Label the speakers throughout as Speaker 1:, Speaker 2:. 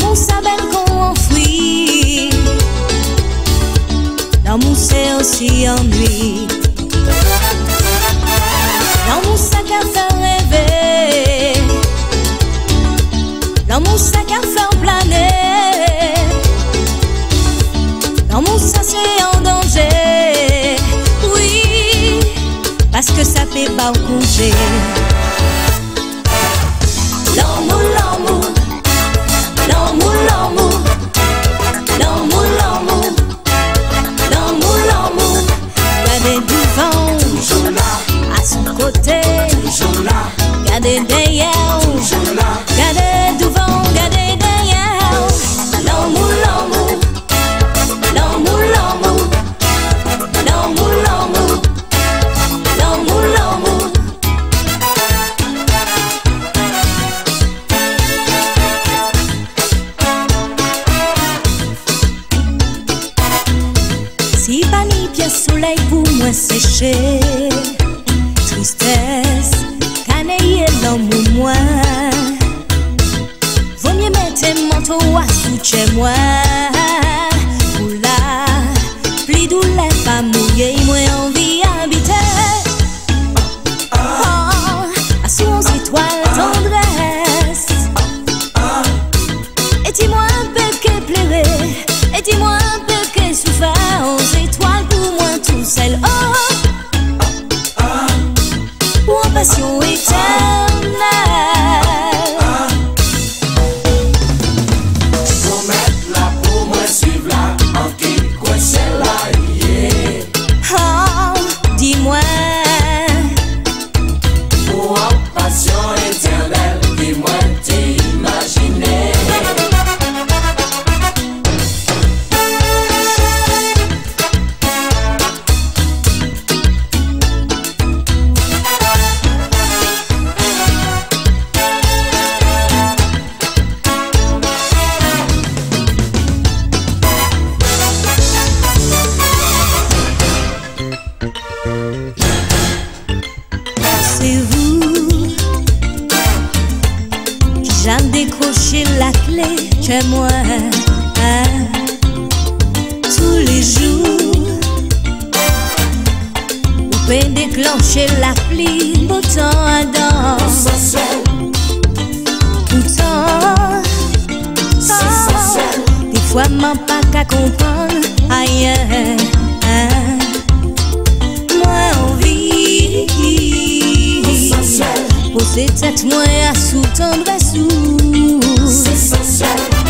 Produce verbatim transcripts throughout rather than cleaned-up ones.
Speaker 1: L'amour s'appelle qu'on enfuit. L'amour c'est aussi ennui. L'amour ça qu'a fait rêver. L'amour ça qu'a fait planer. L'amour ça c'est en danger. Oui, parce que ça fait pas congé. L'amour, l'amour, l'amour, l'amour, l'amour, l'amour, l'amour, l'amour. Gardez devant, toujours là, à son côté, toujours là. Gardez derrière, toujours là. Gardez devant, gardez derrière. L'amour, l'amour, l'amour, l'amour, l'amour, l'amour, l'amour, l'amour. Si pas ni pièce soleil pour moi sécher, tristesse, canaille l'amour moi. Vaut mieux mettre manteau à sous chez moi. Pour la pluie douleur pas mouiller, moi envie habiter. Oh, à sous onze étoiles tendresse. Et dis-moi un peu que pleurer, et dis-moi un peu que souffrir. Onze étoiles pour moi tout seul. Oh, pour une passion éternelle.
Speaker 2: Promette là pour moi suivre là, en qui quoi c'est là, yeah.
Speaker 1: Oh, dis-moi.
Speaker 2: Pour une passion éternelle, dis-moi t'imaginer.
Speaker 1: C'est vous qui j'ai décroché la clé chez moi. Hein? Tous les jours, vous pouvez déclencher la pluie, beau temps à dents. Pourtant, des fois, m'en pas qu'à comprendre ailleurs. Hein? Moi, envie. Poser tête moi à sous tendresse sous.
Speaker 2: C'est essentiel.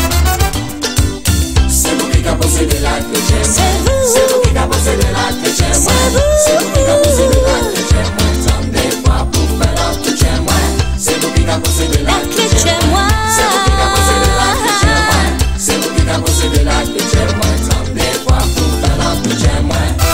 Speaker 2: C'est vous qui a posé de la que j'aime.
Speaker 1: C'est vous.
Speaker 2: C'est vous qui a posé de la que j'aime.
Speaker 1: C'est vous.
Speaker 2: C'est vous qui a posé de la que j'aime. Tant des fois pour faire la que j'aime. C'est vous qui a posé de la que
Speaker 1: clé chez moi.
Speaker 2: C'est vous qui a posé de la que j'aime. C'est vous qui a posé de la que j'aime. Tant des fois pour faire la que j'aime.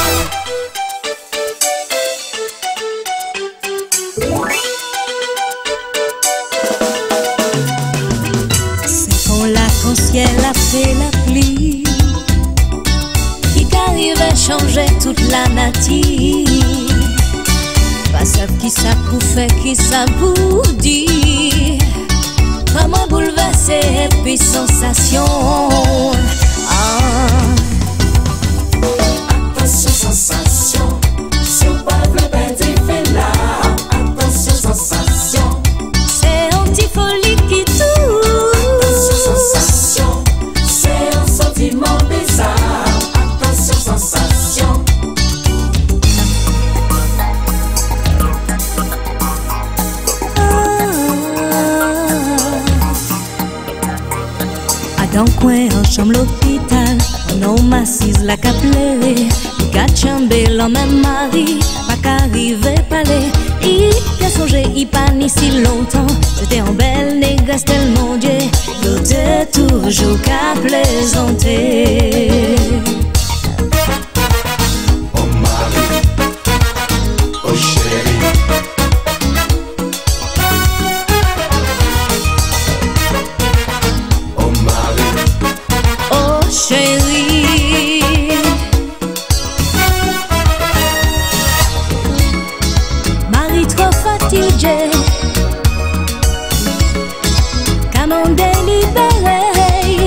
Speaker 1: Quand ciel a fait la pluie, qui arrive à changer toute la nature. Pas ça qui ça pour faire, qui ça pour dire. Comment bouleverser et puis sensation. Ah.
Speaker 2: Attention sensation, si on parle le petit fait là. Attention sensation,
Speaker 1: C'est anti-folie qui touche.
Speaker 2: sensation, c'est un sentiment bizarre. Attention sensation.
Speaker 1: À dans coin en chambre l'hôpital, un homme assise la qu'a pleuré. Il qu'a chambé l'homme même mari, pas qu'arriver palais. Il a songé, il pas ni si longtemps. C'était en belle négresse tellement Dieu, il était toujours qu'à plaisanter.
Speaker 2: Oh mari, oh chérie. Oh mari,
Speaker 1: Oh chérie, Marie trop fatiguée, qu'à m'en délibérer.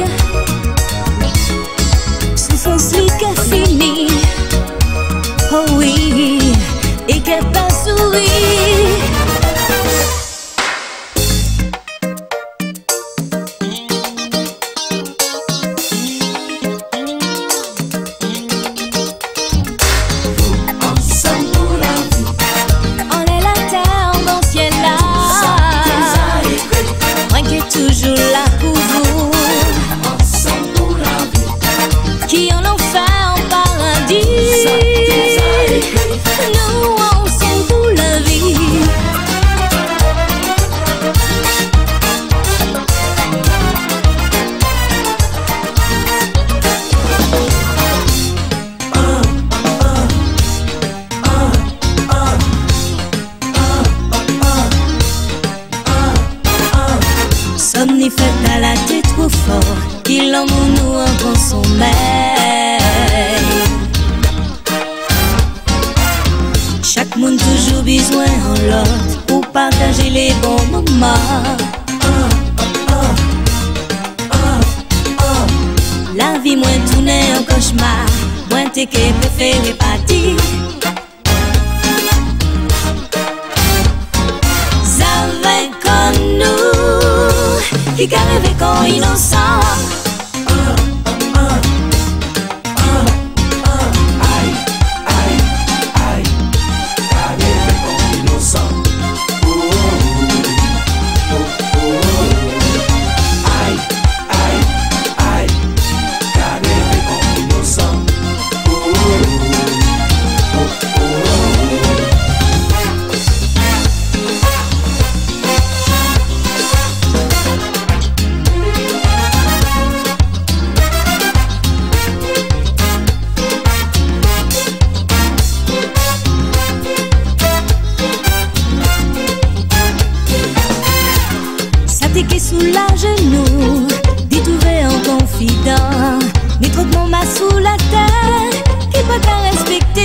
Speaker 1: qui l'amour nous en consomme. Chaque monde toujours besoin en l'autre pour partager les bons moments. La vie moins tournée en cauchemar, moins t'es que préféré partir. Ça va comme nous, qui rêve quand innocent. Qui soulage nous, dit ouvert en confident, mais trop de mon m'a sous la terre, qui peut pas respecter.